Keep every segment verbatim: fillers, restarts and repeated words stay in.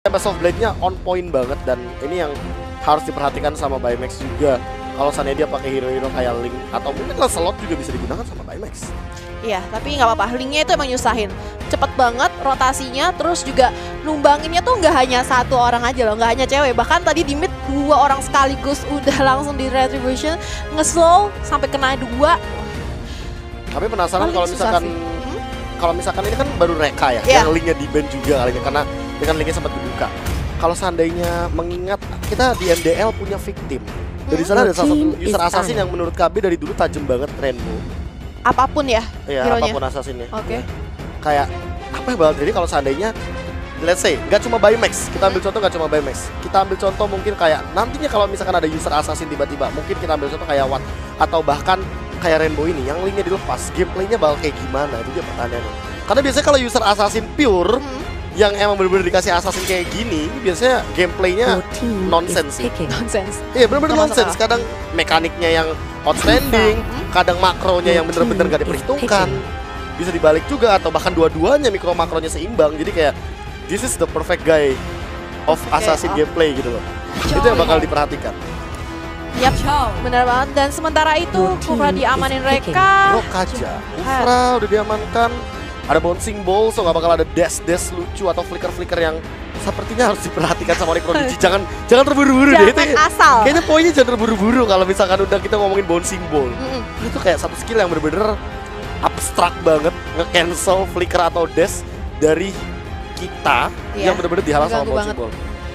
Tempest of Blade-nya on point banget dan ini yang harus diperhatikan sama Baymax juga. Kalau seandainya dia pakai hero-hero kayak Link atau mungkin Lancelot juga bisa digunakan sama Baymax. Iya, tapi nggak apa-apa. Linknya itu emang nyusahin. Cepet banget rotasinya, terus juga numbanginnya tuh nggak hanya satu orang aja loh, nggak hanya cewek. Bahkan tadi di mid dua orang sekaligus udah langsung di Retribution, nge-slow sampai kena dua. Tapi penasaran kalau misalkan hmm? kalau misalkan ini kan baru Reka ya, yeah. yang linknya di ban juga kalinya karena dengan linknya sempat dibuka. Kalau seandainya mengingat kita di M D L punya victim, dari sana ada salah satu user assassin yang menurut K B dari dulu tajam banget Rainbow. Apapun ya, ya hero-nya. Apapun assassinnya. Oke. Okay. Kayak apa yang bakal terjadi kalau seandainya, let's say, nggak cuma Baymax, kita ambil contoh nggak cuma Baymax, kita ambil contoh mungkin kayak nantinya kalau misalkan ada user assassin tiba-tiba, mungkin kita ambil contoh kayak Watt atau bahkan kayak Rainbow ini yang linknya dilepas, gameplaynya bakal kayak gimana? Itu dia pertanyaannya. Karena biasanya kalau user assassin pure hmm. yang emang bener-bener dikasih assassin kayak gini, biasanya gameplaynya nonsense sih. Nonsense. Iya bener-bener nonsense. Kadang mekaniknya yang outstanding, hmm. kadang makronya yang bener-bener gak diperhitungkan, bisa dibalik juga atau bahkan dua-duanya mikro makronya seimbang. Jadi kayak this is the perfect guy of assassin okay, oh. gameplay gitu loh. Itu yang bakal diperhatikan. Yap, bener banget. Dan sementara itu Kufra diamanin mereka. Bro kaja, Kufra udah diamankan. Ada bouncing ball, so gak bakal ada dash-dash lucu atau flicker-flicker yang sepertinya harus diperhatikan sama Onyx Prodigy. Jangan jangan terburu-buru deh. Itu asal. Kayaknya poinnya jangan terburu-buru kalau misalkan udah kita ngomongin bouncing ball. Mm-hmm. Itu kayak satu skill yang bener-bener abstrak banget, nge-cancel flicker atau dash dari kita yeah. yang bener-bener dihalang sama bouncing ball.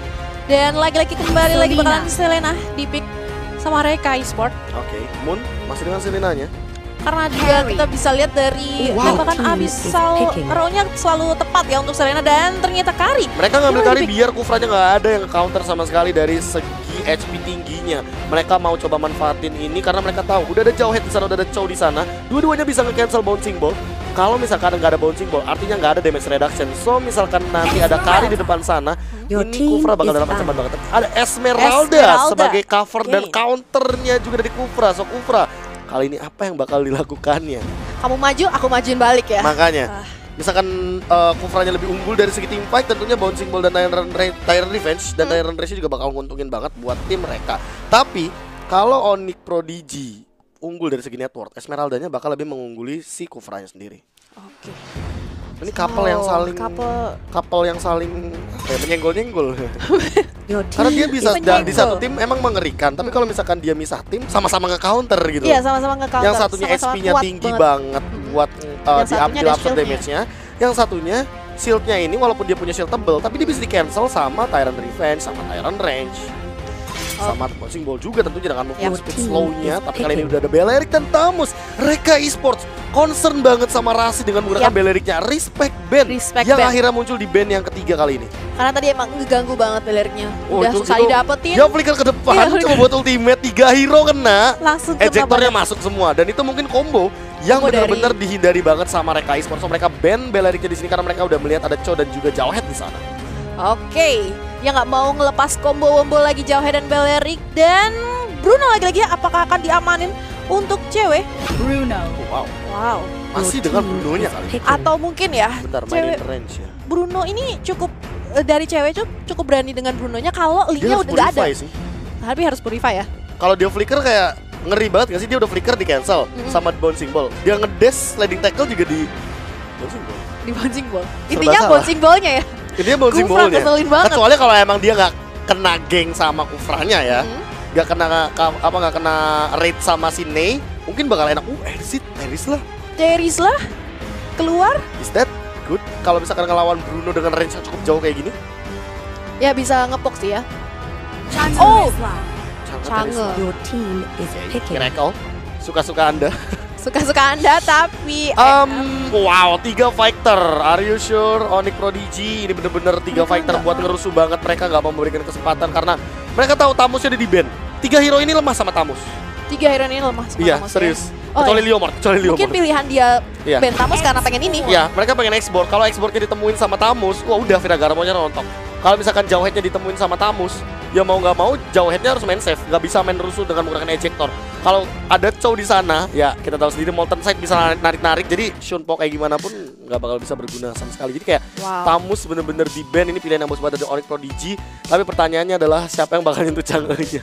Dan lagi-lagi kembali Selena. lagi bakalan Selena di pick sama Reka Esport. Oke, okay. Moon masih dengan Selenanya. Karena juga kita bisa lihat dari wow. tembakan Abyssal arrow-nya selalu tepat ya untuk Selena dan ternyata Kari. Mereka ngambil Kari biar Kufranya nggak ada yang counter sama sekali dari segi H P tingginya. Mereka mau coba manfaatin ini karena mereka tahu udah ada Jawhead di sana, udah ada Chow di sana. Dua-duanya bisa nge-cancel bouncing ball. Kalau misalkan nggak ada bouncing ball, artinya nggak ada damage reduction. So misalkan nanti ada Kari di depan sana, ini Kufra bakal dalam ancaman banget. Ada Esmeralda, Esmeralda sebagai cover okay. dan counternya juga dari Kufra. So Kufra kali ini apa yang bakal dilakukannya? Kamu maju, aku majuin balik ya. Makanya, ah. misalkan uh, Kufranya lebih unggul dari segi team fight, tentunya bouncing ball dan Tyrant, Tyrant Revenge dan hmm. Tyrant Revenge juga bakal nguntungin banget buat tim mereka. Tapi kalau Onyx Prodigy unggul dari segi network, Esmeraldanya bakal lebih mengungguli si Kufranya sendiri. Oke. Okay. Ini couple oh, yang saling couple, couple yang saling eh, menyenggol-nyenggol. Karena dia bisa da, di satu tim emang mengerikan, tapi kalau misalkan dia misah tim sama-sama nge-counter gitu. Iya, sama-sama nge-counter. Yang satunya H P-nya tinggi banget, banget buat uh, diambil absorb damage-nya. Yang satunya shield-nya ini walaupun dia punya shield tebel, tapi dia bisa di-cancel sama Tyrant Revenge, sama Tyrant Range. Sama bouncing ball juga tentunya dengan movement speed slow-nya. Tapi kali ini udah ada Balerik dan Tamus. Reka Esports concern banget sama Rasi dengan menggunakan yep. Beleriknya. Respect band Respect yang band. akhirnya muncul di band yang ketiga kali ini. Karena tadi emang ngeganggu banget Beleriknya. Oh, udah itu, susah itu, didapetin. Dia flicker ke depan, ya, coba buat ultimate, tiga hero kena. Langsung ejectornya masuk semua. Dan itu mungkin combo yang benar-benar dihindari banget sama Reka Esports. So, mereka ban Beleriknya di sini karena mereka udah melihat ada Chow dan juga Jawhead di sana. Oke, okay. ya nggak mau ngelepas combo-combo lagi Jawhead dan Balerik. Dan Bruno lagi-lagi apakah akan diamanin untuk cewek? Bruno. Wow. Wow. Masih dengan Brunonya kali. Atau mungkin ya. Bentar, cewek range ya. Bruno ini cukup dari cewek tuh cukup berani dengan Brunonya kalau linknya udah nggak ada. Sih. Tapi harus purify ya. Kalau dia flicker kayak ngeri banget gak sih? Dia udah flicker di cancel mm-hmm. sama bouncing ball. Dia ngedash sliding tackle juga di bouncing ball. Di bouncing ball. Intinya bouncing ballnya ya. Intinya bouncing ballnya. Kecuali kalau emang dia nggak kena geng sama Kufranya ya, nggak mm-hmm. kena apa nggak kena raid sama si Ney, mungkin bakal enak. Uh, Eris, Eris lah. Eris lah. Keluar. Is that good? Kalau misalkan ngelawan Bruno dengan range yang cukup jauh kayak gini? Ya bisa ngepok sih ya. Oh. Change. Your team is picking. Miracle. Suka-suka Anda. Suka-suka Anda tapi um, wow, tiga fighter. Are you sure Onyx Prodigy ini bener-bener tiga fighter buat ngerusuh banget. Mereka gak mau memberikan kesempatan karena mereka tahu Tamusnya ada di band. Tiga hero ini lemah sama Tamus. Tiga hero ini lemah sama iya, Tamus. Iya, serius. Ya? Oh, kecuali iya. Liomart, kecuali Liomart. Mungkin pilihan dia iya. band Tamus karena pengen ini. Iya, mereka pengen export. Kalau exportnya ditemuin sama Tamus, wah udah Viragarmonya rontok. Kalau misalkan Jawheadnya ditemuin sama Tamus, ya mau nggak mau Jawheadnya harus main safe, nggak bisa main rusuh dengan menggunakan ejector. kalau ada Chow di sana, ya kita tahu sendiri Molten Side bisa narik-narik. Jadi Shunpo kayak gimana pun nggak bakal bisa berguna sama sekali. Jadi kayak Wow. Tamus bener-bener di ban. Ini pilihan yang bagus banget dari Onyx Prodigy. Tapi pertanyaannya adalah siapa yang bakal nyentuh Chang'e-nya?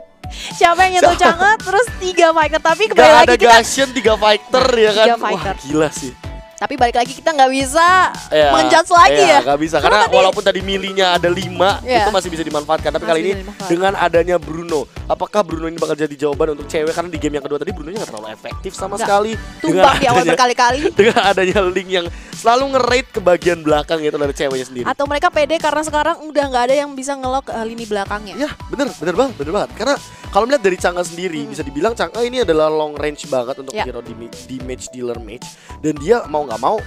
Siapa yang nyentuh Chang'e terus tiga fighter, tapi kembali Gak lagi ada kita Gashen, tiga fighter ya kan. Tiga fighter. Wah gila sih. tapi balik lagi kita nggak bisa Ya, menjudge lagi ya, ya. gak bisa Karena karena tadi- walaupun tadi milinya ada lima Ya. itu masih bisa dimanfaatkan. Tapi Masih kali ini bisa dimanfaatkan. dengan adanya Bruno, apakah Bruno ini bakal jadi jawaban untuk cewek? Karena di game yang kedua tadi Brunonya nggak terlalu efektif sama Nggak. sekali. Tumbang di awal adanya- berkali-kali. dengan adanya Link yang selalu nge-raid ke bagian belakang itu dari ceweknya sendiri. Atau mereka pede karena sekarang udah nggak ada yang bisa ngelok uh, lini belakangnya. Ya bener, bener banget, bener banget. Karena kalau melihat dari Chang'e sendiri, Hmm. bisa dibilang Chang'e ini adalah long range banget untuk Ya. hero di, di match dealer match. Dan dia mau nggak mau,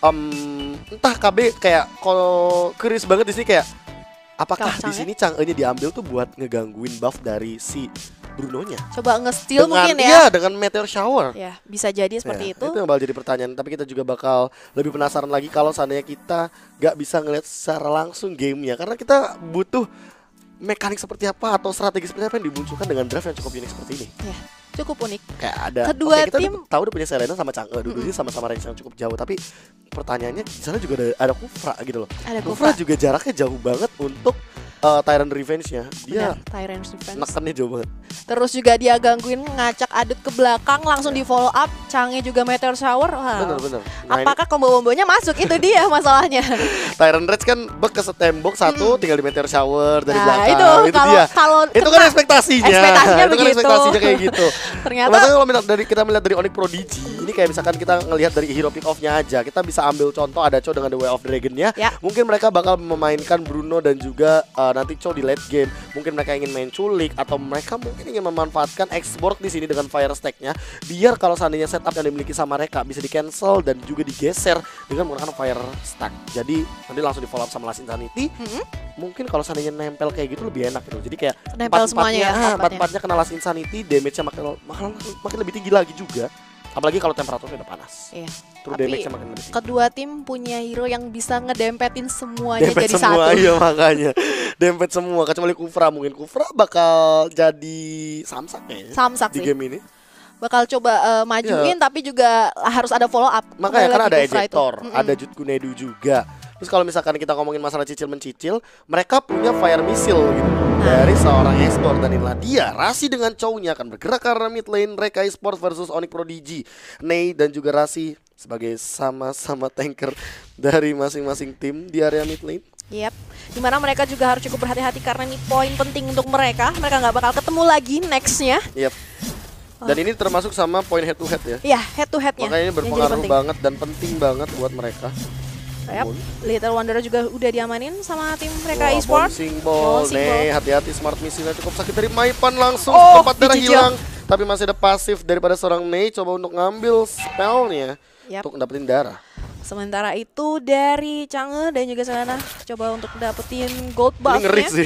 um, entah K B kayak kalau keris banget di sini kayak, apakah Kalau di Chang'e? sini Chang'e-nya diambil tuh buat ngegangguin buff dari si Bruno-nya? Coba nge-steal Dengan, mungkin ya. iya, dengan Meteor Shower. Ya, bisa jadi seperti Ya, itu. Itu yang bakal jadi pertanyaan. Tapi kita juga bakal lebih penasaran lagi kalau seandainya kita gak bisa ngeliat secara langsung gamenya. Karena kita butuh mekanik seperti apa atau strategi seperti apa yang dimunculkan dengan draft yang cukup unik seperti ini. Ya, cukup unik. Kayak ada Kedua oke, kita tim- udah tahu udah punya Selena sama Chang'e, dua-duanya sama-sama range yang cukup jauh. Tapi pertanyaannya di sana juga ada, ada Kufra gitu loh. Ada Kufra Kufra. juga jaraknya jauh banget untuk uh, Tyrant Revenge-nya. Dia Benar, Tyrant Defense. nekannya jauh banget. Terus juga dia gangguin ngacak adut ke belakang, langsung di follow up. Chang'e juga Meteor Shower. Wow. Bener-bener. Nah, ini Apakah combo-combonya masuk? Itu dia masalahnya. Tyrant Rage kan bek ke tembok satu, tinggal di Meteor Shower dari Nah, belakang. itu kalau dia. kalau Itu kan kena, ekspektasinya. ekspektasinya itu kan begitu. ekspektasinya kayak gitu. ternyata Makanya kalau melihat dari kita melihat dari Onyx Prodigy, ini kayak misalkan kita ngelihat dari hero pick off-nya aja, kita bisa ambil contoh ada Chow dengan The Way of Dragon-nya. Ya. Mungkin mereka bakal memainkan Bruno dan juga uh, nanti Chow di late game. Mungkin mereka ingin main culik atau mereka mungkin ingin memanfaatkan export di sini dengan fire stack-nya, biar kalau seandainya setup yang dimiliki sama mereka bisa di cancel dan juga digeser dengan menggunakan fire stack. Jadi nanti langsung di follow up sama Last Insanity. Mm-mm. Mungkin kalau seandainya nempel kayak gitu lebih enak gitu. Jadi kayak Nempel semuanya ya, empat-empatnya, ah, empat-empatnya. empat-empatnya kena Last Insanity, damage-nya makin, makin makin lebih tinggi lagi juga. Apalagi kalau temperaturnya udah panas. Iya. True Tapi damage-nya makin lebih tinggi. kedua tim punya hero yang bisa ngedempetin semuanya Dempet jadi semua, satu. iya makanya. Dempet semua, kecuali Kufra. Mungkin Kufra bakal jadi samsak kayaknya Samsak di sih. game ini. Bakal coba uh, majuin tapi juga harus ada follow up. Makanya Kembali kan lagi ada Kufra itu. ejector, Mm-mm. ada Jutkunedu juga. Terus kalau misalkan kita ngomongin masalah cicil-mencicil, mereka punya fire missile gitu Nah. dari seorang export. Dan inilah dia, Rasi dengan Chow-nya akan bergerak ke arah mid lane. Reka Esport versus Onyx Prodigy. Nei dan juga Rasi sebagai sama-sama tanker dari masing-masing tim di area mid lane. Yep. Dimana mereka juga harus cukup berhati-hati karena ini poin penting untuk mereka. Mereka nggak bakal ketemu lagi nextnya. Yep. Dan ini termasuk sama poin head to head ya. Ya, head to headnya. Makanya ini yang jadi berpengaruh penting. banget dan penting banget buat mereka. Yep. Little Wanderer juga udah diamanin sama tim mereka Wah, e-sport. bouncing ball, Bouncing nih ball. hati-hati smart missile cukup sakit dari Maipan langsung Oh, tempat darah dicicil. hilang. Tapi masih ada pasif daripada seorang Nei coba untuk ngambil spellnya Yap. untuk dapetin darah. Sementara itu dari Chang'e dan juga Selena coba untuk dapetin gold Ini ngeri buff-nya. sih.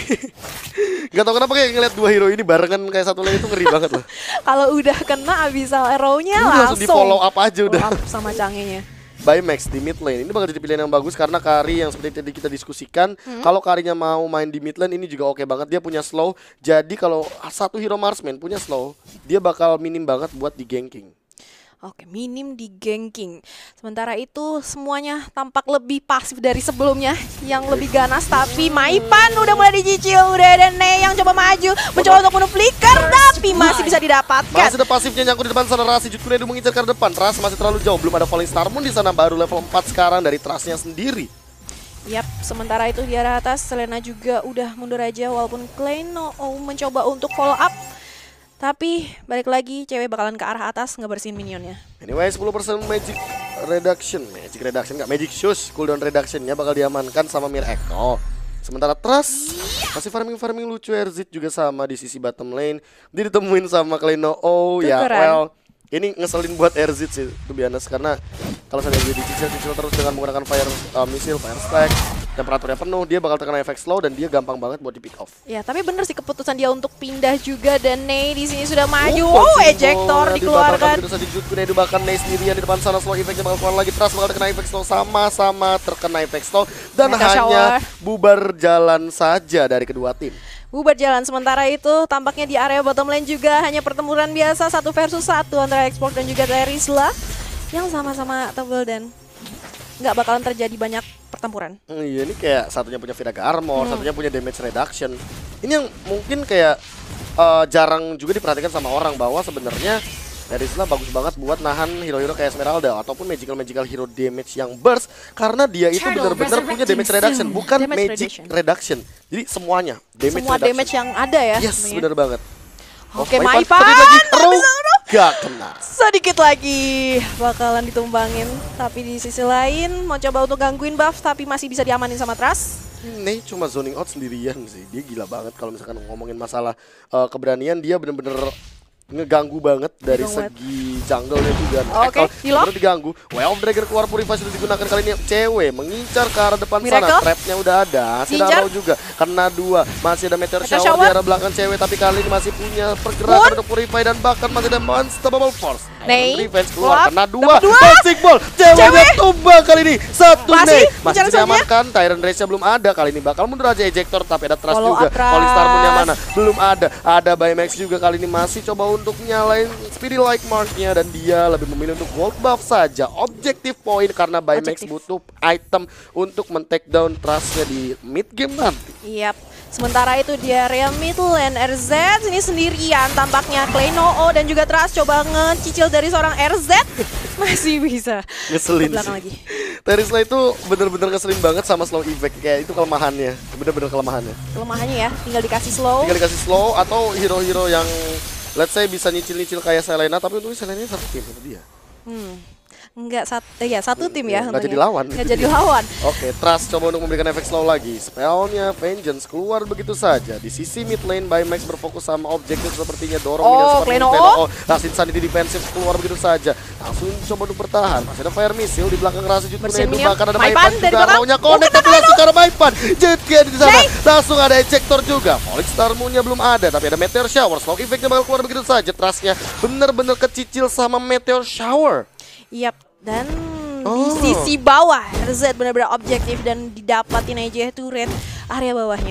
Gak tau kenapa kayak ngeliat dua hero ini barengan kayak satu lane itu ngeri banget loh. Kalau udah kena abyssal arrow-nya Ini langsung di follow up aja follow udah. up sama Chang'e-nya. By Max di mid lane ini bakal jadi pilihan yang bagus karena Kari yang seperti tadi kita diskusikan, kalau Karinya mau main di mid lane ini juga oke banget. Dia punya slow. Jadi kalau satu hero marksman punya slow, dia bakal minim banget buat di ganking. Oke, minim di ganking. Sementara itu semuanya tampak lebih pasif dari sebelumnya, yang lebih ganas. Tapi Maipan udah mulai dicicil, udah ada Nei yang coba maju, mencoba untuk bunuh flicker, tapi masih bisa didapatkan. Masih ada pasifnya nyangkut di depan sana. Rasi Jutkunedu mengincar ke depan. Ras masih terlalu jauh, belum ada Falling Star Moon di sana, baru level empat sekarang dari Trustnya sendiri. Yap, sementara itu di arah atas Selena juga udah mundur aja walaupun Kleino oh, mencoba untuk follow up. Tapi balik lagi cewek bakalan ke arah atas ngebersihin minionnya. Anyway, sepuluh persen magic reduction, magic reduction enggak, magic shoes cooldown reductionnya bakal diamankan sama Mir Eko. Sementara Trust masih farming-farming lucu. Erzit juga sama di sisi bottom lane. Dia ditemuin sama Kleino. Oh ya, Tukeran. well, ini ngeselin buat Erzit sih, to be honest, karena kalau saya dia dicicil-cicil terus dengan menggunakan fire uh, missile, fire stack, temperaturnya penuh, dia bakal terkena efek slow dan dia gampang banget buat di pick off. Ya, tapi bener sih keputusan dia untuk pindah juga dan Ney di sini sudah maju. Oh, Oh, ejector dikeluarkan. Begitu saja Jutku Ney bahkan Ney sendirian di depan sana, slow efeknya bakal keluar lagi, Trust bakal terkena efek slow, sama-sama terkena efek slow dan Meteor hanya shower. bubar jalan saja dari kedua tim. Bubar jalan. Sementara itu tampaknya di area bottom lane juga hanya pertempuran biasa satu versus satu antara Xbox dan juga Terisla yang sama-sama tebel dan nggak bakalan terjadi banyak pertempuran. Hmm, iya, ini kayak satunya punya Viraga Armor, Hmm. satunya punya damage reduction. Ini yang mungkin kayak uh, jarang juga diperhatikan sama orang bahwa sebenarnya Terisla bagus banget buat nahan hero-hero kayak Esmeralda ataupun magical-magical hero damage yang burst karena dia itu benar-benar punya damage reduction, bukan Damage magic reduction. reduction. Jadi semuanya damage Semua reduction. damage yang ada ya. Yes, sebenarnya. benar banget. Oke, Oh, Maipan sedikit lagi, nggak Row, bisa, Row. gak kena. Sedikit lagi bakalan ditumbangin. Tapi di sisi lain mau coba untuk gangguin buff tapi masih bisa diamanin sama Trust. Ney cuma zoning out sendirian sih. Dia gila banget kalau misalkan ngomongin masalah uh, keberanian, dia bener-bener ngeganggu banget dari Ngeganggu segi jungle-nya juga. Oke, Echo di-lock. bener diganggu. Well of Dragon keluar, Purify sudah digunakan kali ini. Cewek mengincar ke arah depan Miracle. sana. Trapnya udah ada. Masih ada Incar. Row juga. Kena dua. Masih ada Meteor, Meteor Shower, Shower. di arah belakang Cewek. Tapi kali ini masih punya pergerakan Moon. untuk Purify dan bahkan masih ada Unstoppable Force. Ney, Iron Revenge keluar. keluar. Kena dua. Dapat dua. Bouncing Ball. Ceweknya Cewek. tumbang kali ini. Satu Masih Ney. bicara Masih saja. diamankan. Tyrant Rage-nya belum ada. Kali ini bakal mundur aja ejector. Tapi ada Trust Follow juga. up Trust. Calling Star Moon yang mana? Belum ada. Ada Baymax juga kali ini masih coba untuk nyalain Speedy Like Mark-nya dan dia lebih memilih untuk gold buff saja. Objektif poin karena Baymax Objektif. butuh item untuk men-take down Trust-nya di mid game nanti. Yap. Sementara itu di area mid lane R Z ini sendirian tampaknya Kleino dan juga Trust coba ngecicil dari seorang R Z masih bisa. Ngeselin Ke belakang sih. lagi. Terisla itu bener-bener ngeselin banget sama slow effect. Kayak itu kelemahannya. Bener-bener kelemahannya. Kelemahannya ya, tinggal dikasih slow. Tinggal dikasih slow atau hero-hero yang let's say bisa nyicil-nyicil kayak Selena, tapi untungnya Selena satu tim sama dia. Hmm. Enggak satu ya satu tim ya. Nggak untungnya. jadi lawan. Nggak jadi lawan. Oke, Trust coba untuk memberikan efek slow lagi. Spellnya Vengeance keluar begitu saja. Di sisi mid lane, Baymax berfokus sama objektif sepertinya dorong Oh, minion seperti Kleino. Kleino. Rasin Sunny di defensif keluar begitu saja. Langsung coba untuk bertahan. Masih ada Fire Missile di belakang Rasin Jutku Bersihin itu minion. bahkan ada Maipan Maipan dari juga. belakang. Raunya Oh, connect kena tapi langsung ke arah Maipan. Jetkia di sana. Ney. Langsung ada ejector juga. Falling Star Moon-nya belum ada, tapi ada Meteor Shower. Slow effect-nya bakal keluar begitu saja. Trust-nya bener-bener kecicil sama Meteor Shower. Yap, dan Oh. di sisi bawah R Z benar-benar objektif dan didapatin aja turret area bawahnya.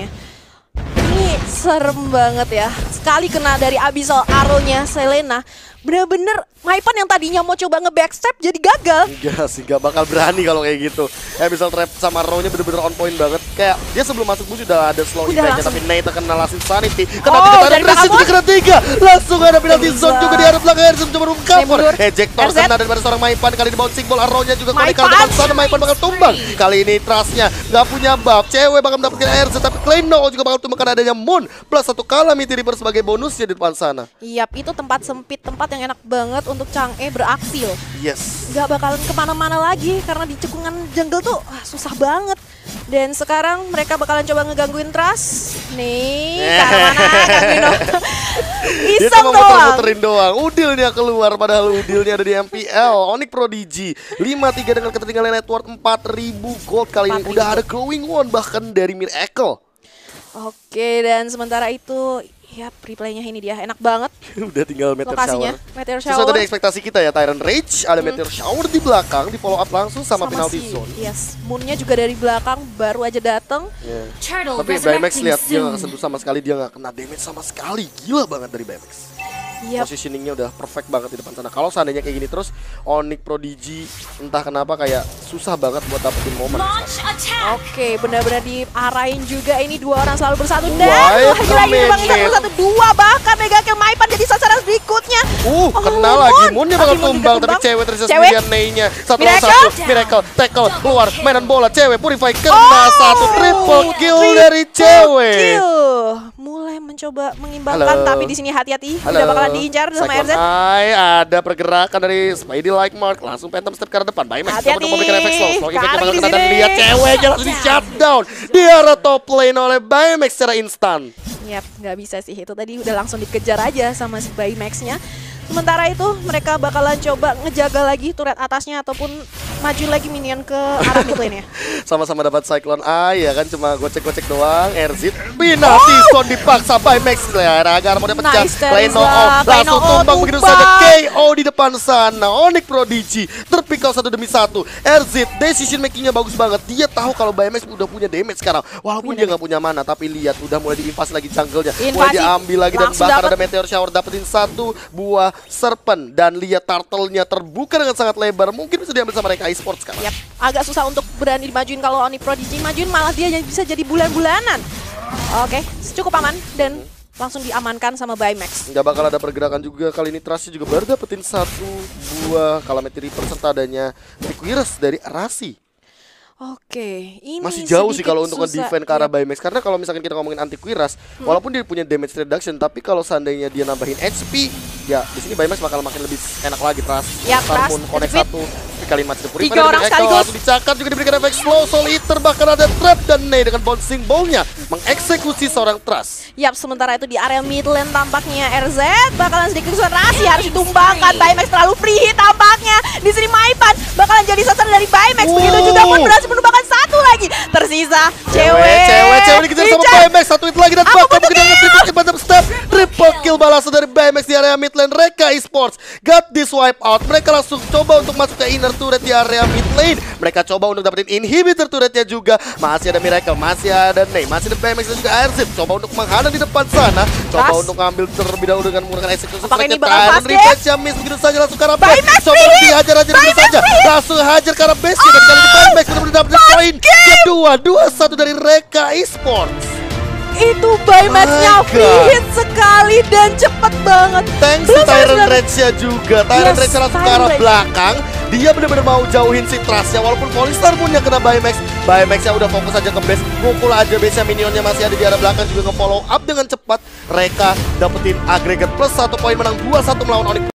Ini serem banget ya. Sekali kena dari Abyssal Arrow-nya Selena. Bener-bener Maipan yang tadinya mau coba nge-backstep jadi gagal. Enggak sih, gak bakal berani kalau kayak gitu. Ya misal trap sama Row-nya bener-bener on point banget. Kayak dia sebelum masuk bus udah ada slow Udah effect-nya, langsung. tapi Nate kena langsung sanity. Kena Oh, tiga dari tadi belakang juga pun. kena tiga. Langsung ada penalty Gila. zone juga di arah belakang Erzum coba untuk cover. mundur. Ejector R Z. kena daripada seorang Maipan kali ini bouncing ball. Arrow-nya juga connect ke Maipan. depan sana. Maipan bakal tumbang. Kali ini Trust-nya gak punya buff. Cewek bakal mendapatkan R Z, tapi Kleino juga bakal tumbang karena adanya Moon plus satu Calamity Reaper sebagai bonusnya di depan sana. Yap, itu tempat sempit, tempat yang enak banget untuk Chang'e beraksi loh. Yes. Gak bakalan kemana-mana lagi karena di cekungan jungle tuh ah, susah banget. Dan sekarang mereka bakalan coba ngegangguin Trust. Nih, ke arah mana? Gangguin dong. Dia Iseng cuma doang. muter-muterin doang. Udilnya keluar padahal udilnya ada di M P L. Onyx Prodigy lima tiga dengan ketertinggalan network empat ribu gold kali ini. empat ribu. Udah ada glowing one bahkan dari Miracle. Oke, dan sementara itu ya replaynya ini dia enak banget Udah tinggal Meteor lokasinya. Shower. Meteor Sesuai Shower. tadi ekspektasi kita ya, Tyrant Rage, ada Meteor Shower di belakang, di follow up langsung sama, penalty si- zone. Yes, Moonnya juga dari belakang baru aja dateng. Ya. Turtle Tapi Baymax resurrecting lihat dia soon. gak kesentuh sama sekali, dia gak kena damage sama sekali. Gila banget dari Baymax. Yap. Positioningnya udah perfect banget di depan sana. Kalau seandainya kayak gini terus, Onyx Prodigy entah kenapa kayak susah banget buat dapetin momen. Launch attack. Oke, benar-benar diarahin juga ini dua orang selalu bersatu dan Why lagi-lagi the bang satu minute? persatu dua bahkan Mega Kill Maipan jadi sasaran berikutnya. Uh, Oh, kena Moon. lagi. Moonnya bakal Tapi Moon juga tumbang, tapi tumbang. cewek tersisa Cewek. sendirian Ney-nya. Satu lawan Miracle. satu. Miracle, tackle, keluar, mainan bola, cewek, Purify, kena Oh, satu. Triple kill triple dari cewek. Kill. Mulai mencoba mengimbangkan, Halo. tapi di sini hati-hati. Halo. Udah bakalan diincar sama R Z. Cyclone Eye, ada pergerakan dari Spidey Like Mark, langsung Phantom Step ke arah depan. Baymax coba Hati-hati. untuk memberikan efek slow. Slow effect-nya Kali bakal di kena dan sini. lihat ceweknya langsung di shutdown di arah top lane oleh Baymax secara instan. Yap, nggak bisa sih. Itu tadi udah langsung dikejar aja sama si Baymax-nya. Sementara itu mereka bakalan coba ngejaga lagi turret atasnya ataupun maju lagi minion ke arah mid lane ya. Sama-sama dapat Cyclone Eye ya kan, cuma gocek-gocek doang. Erzit penalti oh! Stone dipaksa by Max ya, agar mau pecah. Nice, Leno O langsung tumbang begitu saja. K O di depan sana. Onyx Prodigy terpikau satu demi satu. Erzit decision makingnya bagus banget. Dia tahu kalau by Max udah punya damage sekarang. Walaupun punya dia nggak punya mana, tapi lihat udah mulai diinvasi lagi jungle-nya. Mulai diambil lagi dan bahkan dapet. Ada Meteor Shower dapetin satu buah Serpent dan lihat turtle-nya terbuka dengan sangat lebar. Mungkin bisa diambil sama mereka e-sports sekarang. Yep. Agak susah untuk berani dimajuin kalau Onyx Prodigy majuin, malah dia yang bisa jadi bulan-bulanan. Oke, okay. Cukup aman dan langsung diamankan sama Baymax. Nggak bakal ada pergerakan juga kali ini. Trustnya juga baru dapetin satu buah Calamity Reaper serta adanya Liquiras dari Arasi. Oke, ini masih jauh sih kalau untuk nge-defend ke arah Baymax. Karena kalau misalkan kita ngomongin anti Quiras, hmm. walaupun dia punya damage reduction, tapi kalau seandainya dia nambahin H P, ya di sini Baymax bakal makin lebih enak lagi. Trust, ya, Trust, connect satu kalimat sepuluh. Tiga orang sekaligus. Dicakar juga diberikan efek slow, Soul Eater, bahkan ada trap dan Ney dengan bouncing ball-nya mengeksekusi seorang Trust. Yap, sementara itu di area mid lane tampaknya R Z bakalan sedikit konsentrasi, harus ditumbangkan. Baymax terlalu free hit tampaknya. Di sini Maipan bakalan jadi sasaran dari Baymax. Begitu juga pun berhasil menumbangkan satu lagi. Tersisa cewek. Cewek, cewek dikejar sama Baymax. Satu hit lagi dan bahkan mungkin dengan triple kill bottom step. Triple kill balasan dari Baymax di area mid lane. Reka Esports got this wipe out. Mereka langsung coba untuk masuk ke inner turret di area mid lane. Mereka coba untuk dapetin inhibitor turretnya juga. Masih ada Miracle, masih ada Ney, masih ada Baymax dan juga Airship. Coba untuk menghadang di depan sana. Coba Ras. untuk ngambil terlebih dahulu dengan menggunakan eksekusi. Apakah ini bakal fast ya? Miss begitu saja langsung ke arah base. Coba untuk dihajar-hajar begitu saja. Langsung hajar ke arah base. Dan kali ini Baymax benar-benar dapat poin kedua. dua satu dari Reka Esports. Itu Baymax-nya free hit sekali dan cepet banget. Thanks to Tyrant Rage-nya juga. Tyrant yes, Rage langsung ke arah belakang. Dia benar-benar mau jauhin si Trustnya. Walaupun Polistar pun yang kena Baymax. Baymax-nya udah fokus aja ke base. Mukul aja base-nya, minionnya masih ada di arah belakang. Juga nge-follow up dengan cepat. Reka dapetin agregat plus satu poin, menang dua satu melawan Onyx.